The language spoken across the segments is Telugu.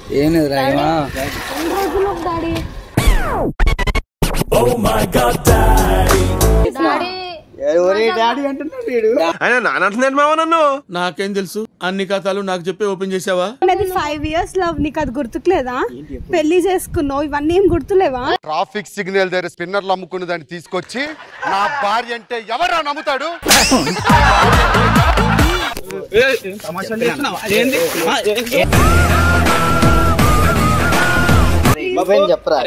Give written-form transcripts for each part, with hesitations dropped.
ఏం లేదు రాయమా నాకేం తెలుసు అన్ని కథలు నాకు చెప్పి ఓపెన్ చేసావా? 5 years లవ్, నీకు అది గుర్తులేదా? పెళ్లి చేసుకున్నావు, ఇవన్నీ ఏం గుర్తులేవా? ట్రాఫిక్ సిగ్నల్ దగ్గర స్పిన్నర్లు అమ్ముకున్న దాన్ని తీసుకొచ్చి నా భార్య అంటే ఎవరా నమ్ముతాడు? చెప్పరా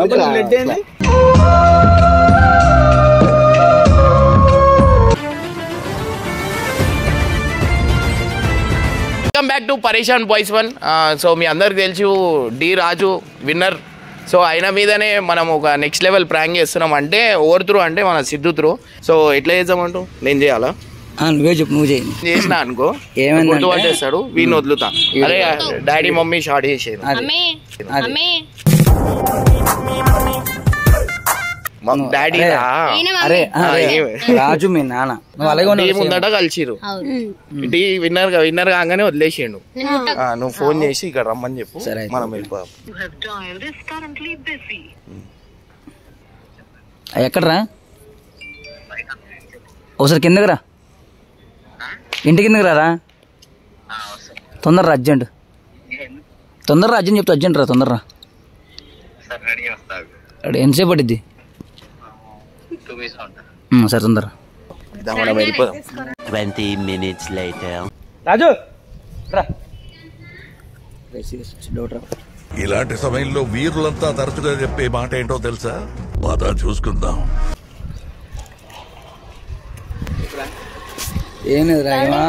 welcome back to Pareshan boys 1. So మీ అందరికి తెలుసు డి రాజు విన్నర్. సో ఆయన మీదనే మనం ఒక నెక్స్ట్ లెవెల్ ప్రాంక్ చేస్తున్నాం. అంటే ఓవర్ త్రూ అంటే మన సిద్ధు త్రూ. సో ఎట్లా చేద్దామంటూ నేను చేయాలా? నువ్వే చెప్పు. నువ్వు చేసినా అనుకో గుర్తుపట్టేస్తాడు, వీడిని వదులుతా. అరే డాడీ మమ్మీ షార్ట్ చేసేది డాడీ రాజు మీ నాన్న ముందట కలిసిరు. డి విన్నర్ కాగానే వదిలేసిండు. నువ్వు ఫోన్ చేసి ఇక్కడ రమ్మని చెప్పు, మనం వెళ్ళిపోదాం. ఎక్కడరా? ఒకసారి కిందకి రా, ఇంటి కిందకి రారా. తొందరరా, అర్జెంట్ చెప్తా. అర్జెంట్ రా, తొందరరా. ఎంతసేపు పట్టిద్ది? సరే తొందరరా. 20 minutes later. రాజు రా. ఇలాంటి సమయంలో వీరులంతా తరచుగా చెప్పే మాట ఏంటో తెలుసా? బాధ చూసుకుందాం. ఏం లేదు రాయమా.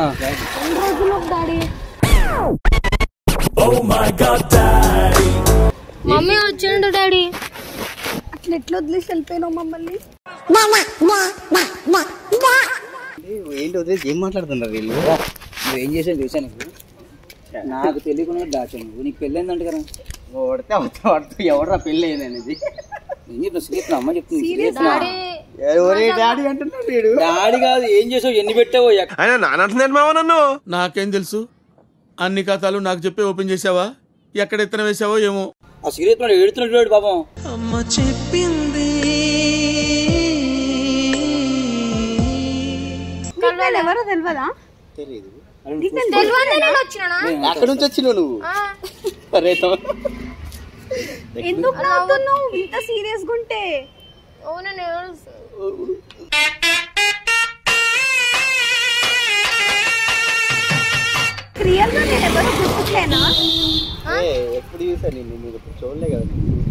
మమ్మీ వచ్చిండు డాడీ. అట్లా ఎట్లా వదిలేసి వెళ్ళిపోయినావు మమ్మల్ని? ఏంటి వదిలేసి ఏం మాట్లాడుతున్నారు వీళ్ళు? నువ్వేం చేసావు తెలుసా? నీకు నాకు తెలియకుండా దాచావు. నువ్వు నీకు పెళ్ళి అయిందంట కదా. పడితే ఎవడరా పెళ్ళి అయింది అనేది ఏం చెప్తున్నా? శ్రీప్నా అమ్మ చెప్తుంది. డాడీ అంటున్నాడు. డాడీ కాదు, ఏం చేసావు? ఎన్ని పెట్టావో? నన్ను నాకేం తెలుసు అన్ని కథలు నాకు చెప్పి ఓపెన్ చేసావా? ఎక్కడ ఎత్తన వేసావో ఏమో. ఆ సిగరెట్ ఎడుతున్నాడు పాపం. అమ్మ చెప్పింది ఎవరో తెలియదా? అక్కడ నుంచి వచ్చినావు నువ్వు. ఎందుకు నవ్వుతున్నావు ఇంత సీరియస్ గా ఉంటే? రియల్ గా నేను ఎవరో గుర్తులేనా? ఎప్పుడు చూసా నేను చూడలే కదా.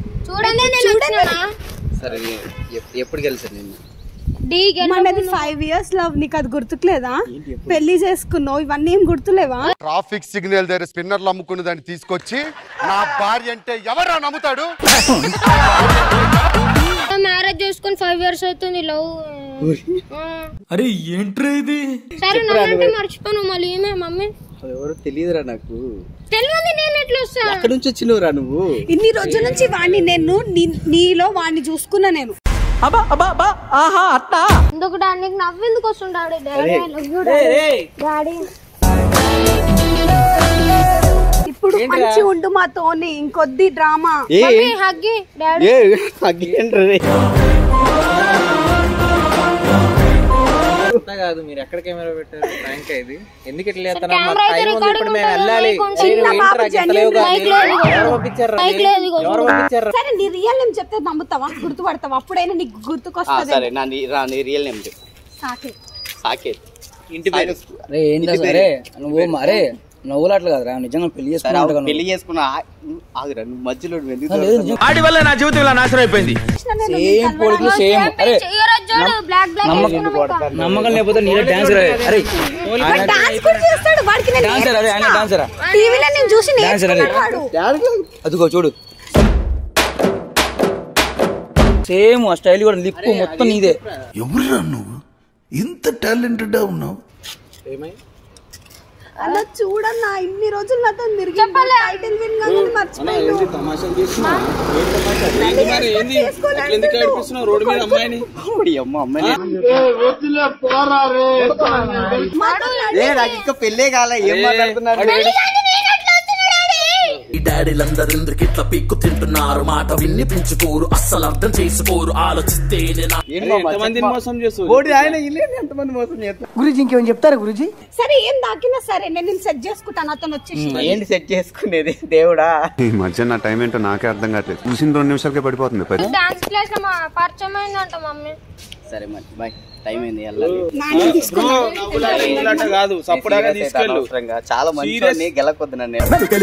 సరే ఎప్పుడు కలిసాను నిన్ను? మనది 5 years లవ్, నీకు అది గుర్తులేదా? పెళ్లి చేసుకున్నావు, ఇవన్నీ ఏం గుర్తులేవా? ట్రాఫిక్ సిగ్నల్ దగ్గర స్పిన్నర్లు అమ్ముకున్న దాన్ని తీసుకొచ్చి నా భార్య అంటే ఎవరా నమ్ముతాడు? మ్యారేజ్ చేసుకుని 5 years అవుతుంది. లవ్. అరే ఏంట్రా ఇది? సరే మర్చిపోను. మళ్ళీ ఏమే మమ్మీ ఎవరు తెలియదురా నాకు. తెలియదు. నేను ఎట్లా వస్తా? అక్కడ నుంచి వచ్చినవురా నువ్వు? ఇన్ని రోజుల నుంచి వాడిని నేను నీలో వాడిని చూసుకున్నా నేను. ఎందుకు డాడీ నీకు నవ్వెందుకు వస్తుంటాడు? డాడీ ఇప్పుడు మంచి ఉండు మాతోని, ఇంకొద్ది డ్రామా. Huggy daddy. కాదు, మీరు ఎక్కడ కెమెరా పెట్టారు? ప్రాంక్ ఇది ఎందుకు ఇట్లా చేస్తున్నారు? ఇప్పుడు మేము వెళ్ళాలి. సరే నీ రియల్ నేమ్ చెప్తే నమ్ముతావా? గుర్తుపడతావా? అప్పుడైనా నీకు గుర్తుకొస్తుంది. సరే నా రియల్ నేమ్ చెప్పు. సాకేత్. ఇంటి పేరు. అరే ఏంటో సరే నువ్వు మరే నవ్వులాట్లు కదరా, నిజంగా పెళ్లి చేసుకున్నా. పెళ్లి చేసుకున్నా ఆగురా, నువ్వు మధ్యలో ఆడి వల్ల నా జీవితం ఇలా నాశనం అయిపోయింది. సేమ్ పోలికలు సేమ్. అరే నమ్మకం లేకపోతే నీలో డాన్స్. అరే అదిగో చూడు, సేమ్ ఆ స్టైల్ కూడా, లిప్పు మొత్తం నీదే. ఎవరురా నువ్వు? ఇంత టాలెంటెడ్ ఉన్నావు. అలా చూడన్నా, ఇన్ని రోజులు నాతో టైటిల్ విన్ ఇంకా పెళ్ళే కాలే, ఏం మాట్లాడుతున్నారు? ఈ డాడీలందరూ ఎందుకు ఇట్లా పిక్కు తింటున్నారు మాట విన్ని పెంచుకోరు అస్సలు అర్థం చేసుకోరు ఆలోచిస్తేనే గురుజీ ఇంకేమైనా చెప్తారా గురుజీ? సరే ఏం దాకినా సరే నేను సెట్ చేసుకుంటాను అతను వచ్చేసి. ఏంటి సెట్ చేసుకునేది దేవుడా? ఈ మధ్య నా టైం ఏంటో నాకే అర్థం కావట్లేదు. చూసిన 2 నిమిషాలకే పడిపోతుంది. డాన్స్ క్లాస్ లో పరిచయం అయిందంట మమ్మీ. సరే మరి బాయ్, టైం అయింది. చాలా మంచి గెలకొద్దు నన్ను.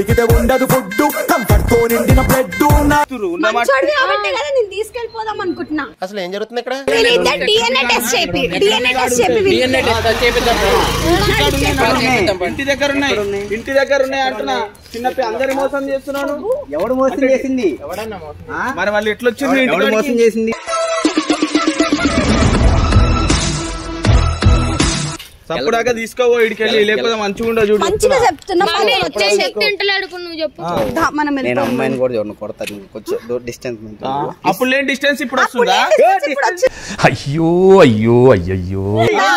తీసుకెళ్ళిపోదాం అనుకుంటున్నా. అసలు ఏం జరుగుతుంది ఇక్కడ? DNA టెస్ట్ చేపి ఇంటి దగ్గర ఉన్నాయి అంటున్నా. చిన్న అందరి మోసం చేస్తున్నాను. ఎవడు మోసం చేసింది? మరి వాళ్ళు ఎట్లా వచ్చింది? ఎవడు మోసం చేసింది? సప్పుడాక తీసుకోవో ఇడికెళ్ళి, లేకపోతే మంచిగా ఉండదు. చూడు మంచిగా చెప్తున్నా. నేను అమ్మాయిని కూడా చూడండి కొడతాను. కొంచెం డిస్టెన్స్. అప్పుడు లేని డిస్టెన్స్ ఇప్పుడు వస్తుందా? అయ్యో అయ్యో అయ్యయ్యో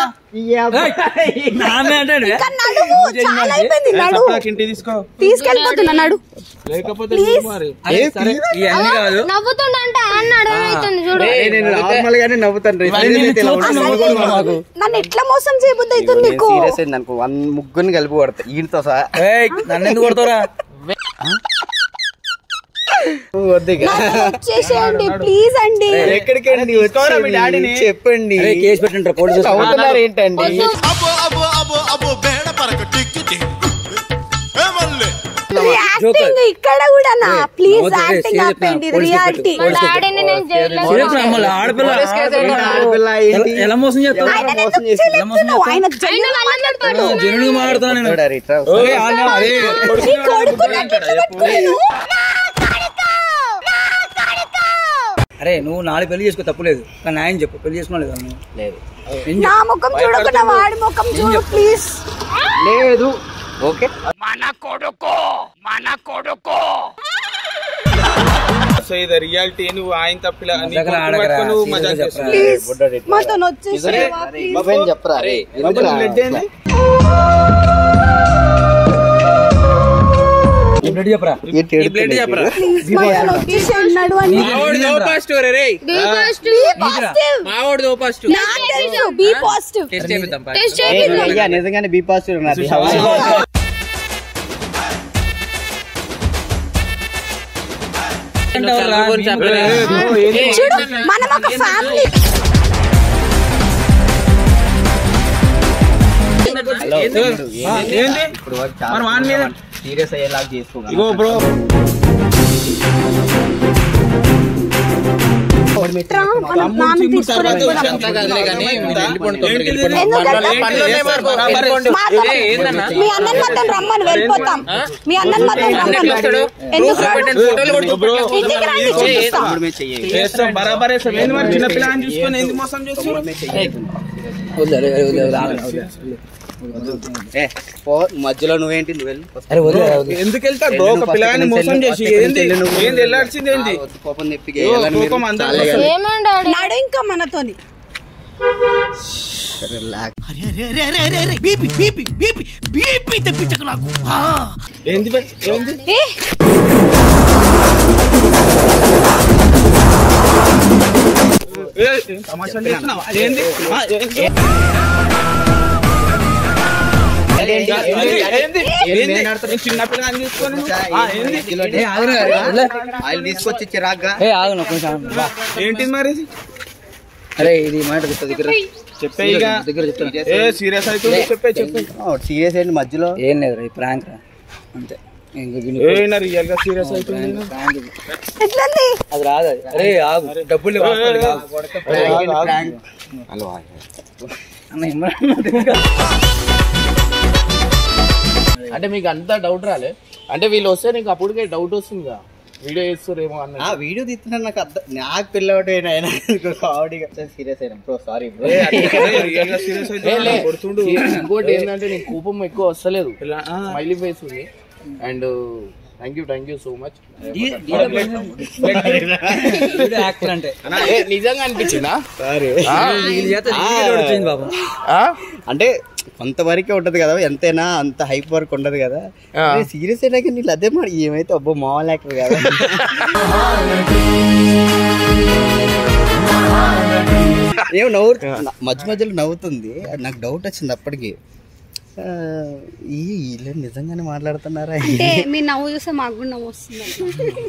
ఇంటి తీసుకో, తీసుకెళ్ళిపోతున్నా నడు. లేకపోతే నార్మల్ గానే నవ్వుతాను. నన్ను ఎట్లా మోసం చేయబుద్ది అవుతుంది నీకు? సీరియస్ అయింది అనుకో, 1 ముగ్గురిని కలిపి కొడతా ఈయనతో సహా. నన్ను ఎందుకు కొడతారా? వచ్చేసేయండి ప్లీజ్ అండి. ఎక్కడికండి? మీ డాడీని చెప్పండి. కేసు పెట్టండి. పోలీసు అవుతున్నారు ఏంటండి? ఇక్కడ కూడా నా ప్లీజ్ యాక్టింగ్ ఆపండి. ఇది రియాలిటీ. ఎలా మోసం చేస్తావు? ఆయన జనుడు మాట్లాడుతాను. అరే నువ్వు 4 పెళ్లి చేసుకో, తప్పులేదు. కానీ ఆయన చెప్పు, పెళ్లి చేసుకోలేదు. నా ముఖం చూడకుండా వాడి ముఖం చూడు ప్లీజ్. లేదు. ఓకే, మన కొడుకు ఇది రియాలిటీ. నువ్వు ఆయన తప్పిలా ప్లీజ్ మాతో వచ్చేసి చెప్పరా? ఉన్నాడు అని నిజంగానే బి పాజిటివ్ ఉన్నది. మనం ఒక ఫ్యామిలీ. సీరియస్ అయ్యేలాగా చేసుకో బ్రో. మీ అన్నని మాత్రం రమ్మని వెళ్ళిపోతాం. మీ అన్నని మాత్రం రమ్మని బరాబర్ చిన్నపిల్లని చూసుకొని ఎందుకు మోసం చేస్తున్నారు? మధ్యలో నువ్వేంటి? నువ్వు ఎందుకు వెళ్తారు బ్రో? ఒక పిల్లని మోసం చేసి ఏంది వెళ్ళాల్సింది? ఏంది కోపం నాడు ఇంకా మనతోని తెప్పించకు నాకు. ఏంది తమాషా చేస్తున్నావా? ఏంది చిన్నపిల్లని తీసుకొని తీసుకొచ్చి చిరాగ్గా ఏంటి మరి? అరే ఇది మాట దగ్గర చెప్పే సీరియస్ అయితే చెప్పే సీరియస్ ఏంటి? మధ్యలో ఏం లేదు ప్రాంక్ రా అంతే. రియల్ గా సీరియస్ అవుతుంది. అది రాదు. అరే ఆగు, డబ్బులు అంటే మీకు అంతా డౌట్ రాలే? అంటే వీళ్ళు వస్తే నీకు అప్పటికే డౌట్ వస్తుంది కదా, వీడియో చేస్తారేమో అన్న. వీడియో తీస్తున్నాను నాకు అర్థం. నాకు పిల్లవాడు కామెడీగా సీరియస్ అయినా బ్రో. Sorry bro. ఇంకోటి ఏంటంటే నీకు కోపం ఎక్కువ వస్తలేదు, స్మైలీ ఫేస్ ఉంది. And thank you so much. నిజంగా అనిపించిందా? అంటే కొంతవరకే ఉంటది కదా, ఎంతైనా అంత హైప్ వరకు ఉండదు కదా. సీరియస్ అయినా కానీ నీళ్ళు అదే మాట ఏమైతే అబ్బో మామూలు యాక్టర్ కదా. ఏమో మధ్య మధ్యలో నవ్వుతుంది, నాకు డౌట్ వచ్చింది అప్పటికి, వీళ్ళు నిజంగానే మాట్లాడుతున్నారా అంటే మీ నవ్వు చూస్తే మాకు కూడా నవ్వు వస్తుంది.